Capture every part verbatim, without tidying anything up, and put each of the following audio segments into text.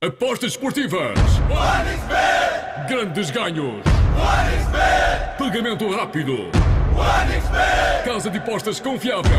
Apostas esportivas. Grandes ganhos. Pagamento rápido. Casa de apostas confiável.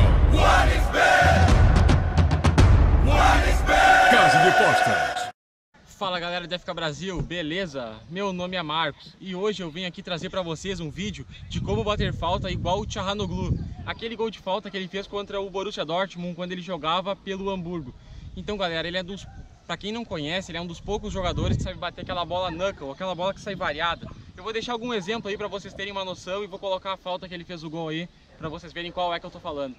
Casa de apostas. Fala galera do F K Brasil, beleza? Meu nome é Marcos e hoje eu vim aqui trazer pra vocês um vídeo de como bater falta igual o Çalhanoğlu. Aquele gol de falta que ele fez contra o Borussia Dortmund quando ele jogava pelo Hamburgo. Então galera, ele é dos... Pra quem não conhece, ele é um dos poucos jogadores que sabe bater aquela bola knuckle, aquela bola que sai variada. Eu vou deixar algum exemplo aí pra vocês terem uma noção e vou colocar a falta que ele fez o gol aí pra vocês verem qual é que eu tô falando.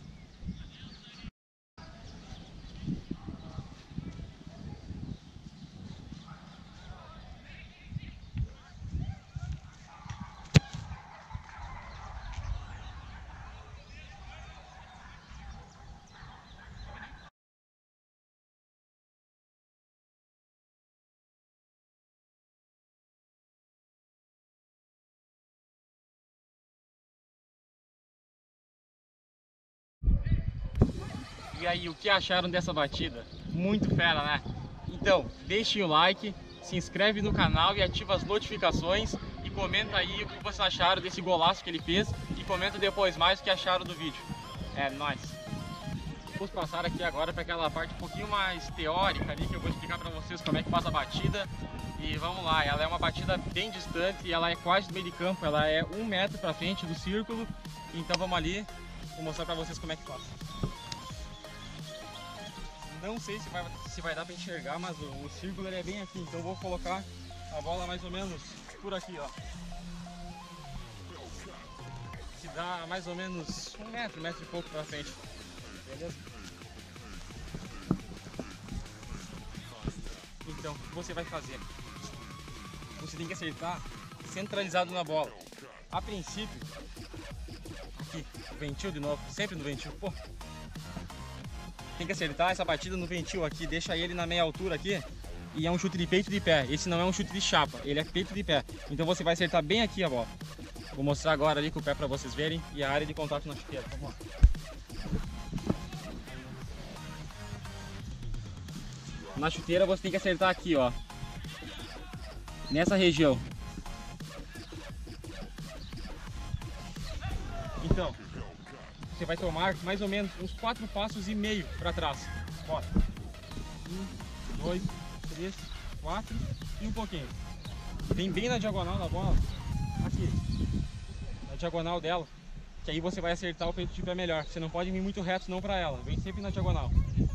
E aí, o que acharam dessa batida? Muito fera, né? Então, deixem o like, se inscreve no canal e ativa as notificações e comenta aí o que vocês acharam desse golaço que ele fez e comenta depois mais o que acharam do vídeo. É nóis! Vamos passar aqui agora para aquela parte um pouquinho mais teórica ali que eu vou explicar para vocês como é que faz a batida. E vamos lá, ela é uma batida bem distante e ela é quase do meio de campo, ela é um metro para frente do círculo. Então vamos ali, vou mostrar para vocês como é que faz. Não sei se vai, se vai dar para enxergar, mas o, o círculo ele é bem aqui, então eu vou colocar a bola mais ou menos por aqui, ó. Que dá mais ou menos um metro, um metro e pouco para frente, beleza? Então, o que você vai fazer? Você tem que acertar centralizado na bola. A princípio, aqui, ventil de novo, sempre no ventil, pô. Tem que acertar essa batida no ventil aqui, deixa ele na meia altura aqui. E é um chute de peito de pé, esse não é um chute de chapa, ele é peito de pé. Então você vai acertar bem aqui a bola. Vou mostrar agora ali com o pé para vocês verem. E a área de contato na chuteira, vamos lá. Na chuteira você tem que acertar aqui, ó. Nessa região. Então, você vai tomar mais ou menos uns quatro passos e meio para trás. Bora. Um, dois, três, quatro e um pouquinho. Vem bem na diagonal da bola. Aqui. Na diagonal dela. Que aí você vai acertar o peito de pé melhor. Você não pode vir muito reto não para ela. Vem sempre na diagonal.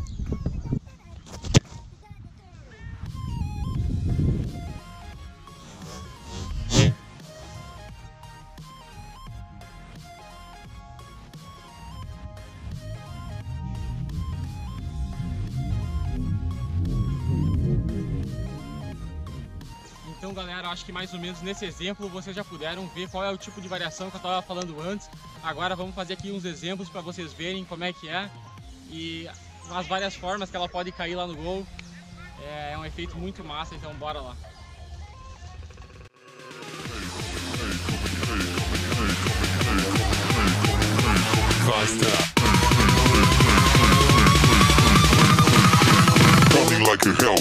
Então galera, acho que mais ou menos nesse exemplo vocês já puderam ver qual é o tipo de variação que eu estava falando antes. Agora vamos fazer aqui uns exemplos para vocês verem como é que é e as várias formas que ela pode cair lá no gol. É um efeito muito massa, então bora lá. Like a hell.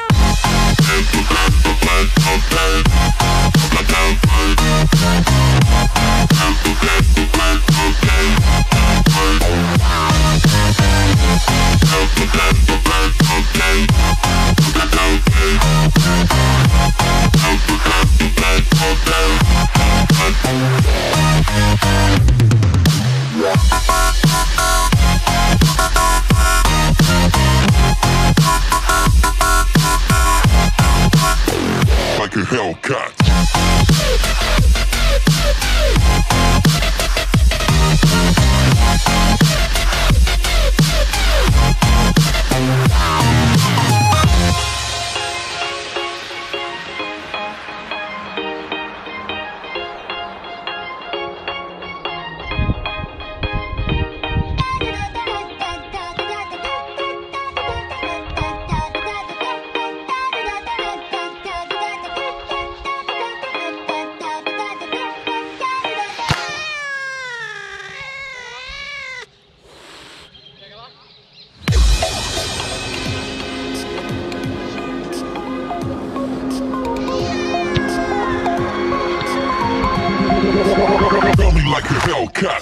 Like a Hellcat. like a Hellcat.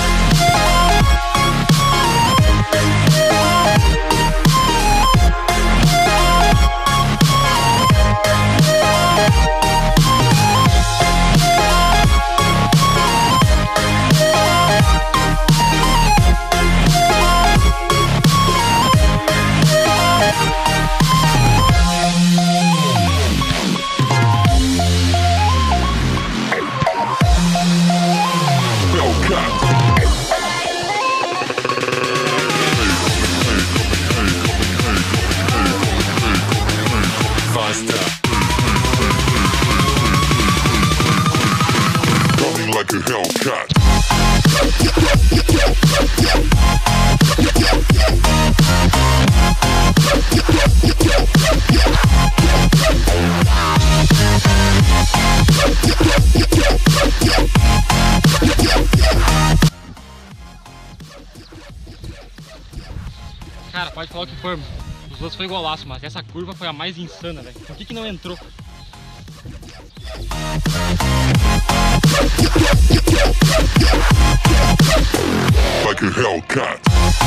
Coming like a Hellcat. Cara, pode falar o que for, os outros foi golaço, mas essa curva foi a mais insana, velho. Por que que não entrou? Like a Hellcat.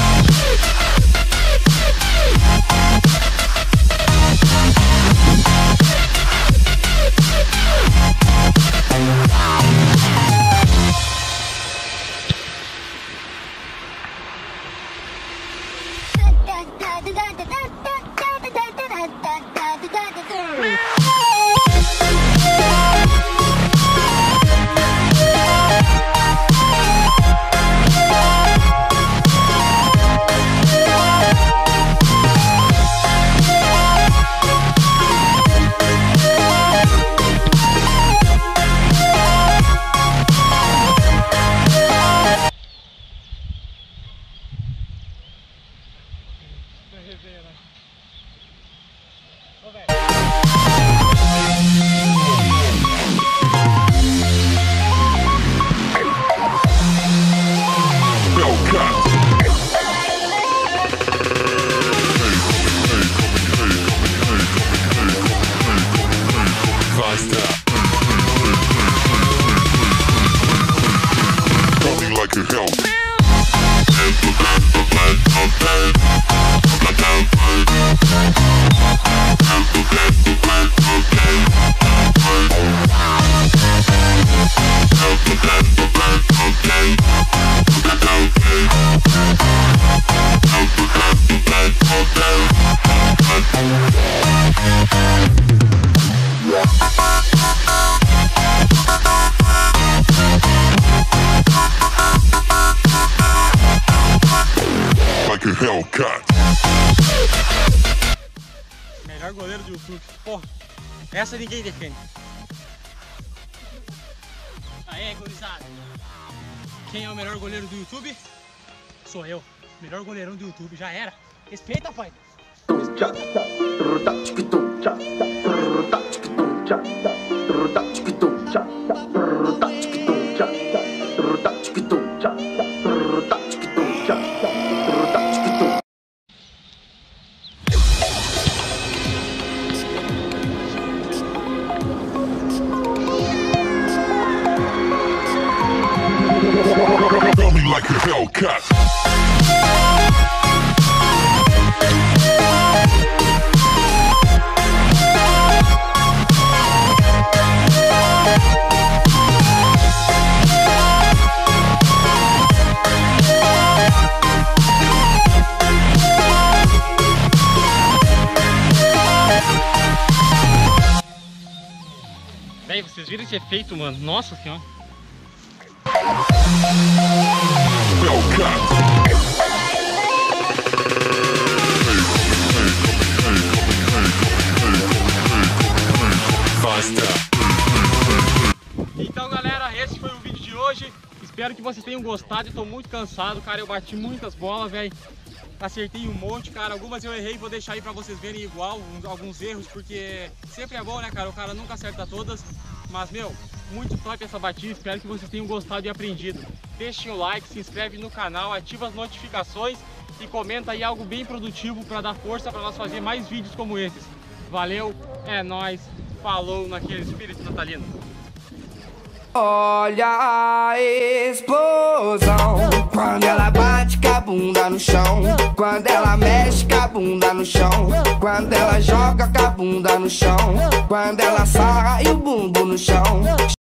Coming like a Hellcat. Like a Hellcat. Melhor goleiro do YouTube. Porra, essa ninguém defende. Aê, gurizada. Quem é o melhor goleiro do YouTube? Sou eu. Melhor goleirão do YouTube. Já era. Respeita, pai. Coming like a Hellcat. Véi, vocês viram esse efeito, mano? Nossa senhora. Hellcat. Então, galera, esse foi o vídeo de hoje. Espero que vocês tenham gostado. Eu tô muito cansado, cara. Eu bati muitas bolas, velho. Acertei um monte, cara. Algumas eu errei, vou deixar aí pra vocês verem igual, uns, alguns erros, porque sempre é bom, né, cara? O cara nunca acerta todas. Mas, meu, muito top essa batida. Espero que vocês tenham gostado e aprendido. Deixem o like, se inscreve no canal, ativa as notificações e comenta aí algo bem produtivo para dar força para nós fazer mais vídeos como esses. Valeu, é nóis, falou naquele espírito natalino. Olha a explosão quando ela bate com a bunda no chão, quando ela mexe com a bunda no chão, quando ela joga com a bunda no chão, quando ela sarra e o bumbum no chão.